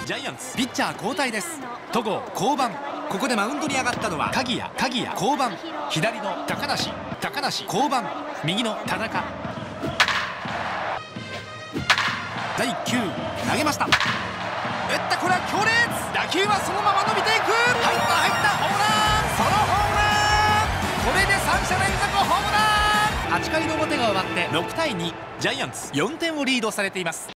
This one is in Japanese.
ジャイアンツピッチャー交代です。戸郷降板。ここでマウンドに上がったのは鍵谷降板。左の高梨降板。右の田中。第1球投げました。打った。これは強烈。打球はそのまま伸びていく。入ったホームラン。ソロホームラン。これで3者連続ホームラン。8回の表が終わって6対2、ジャイアンツ4点をリードされています。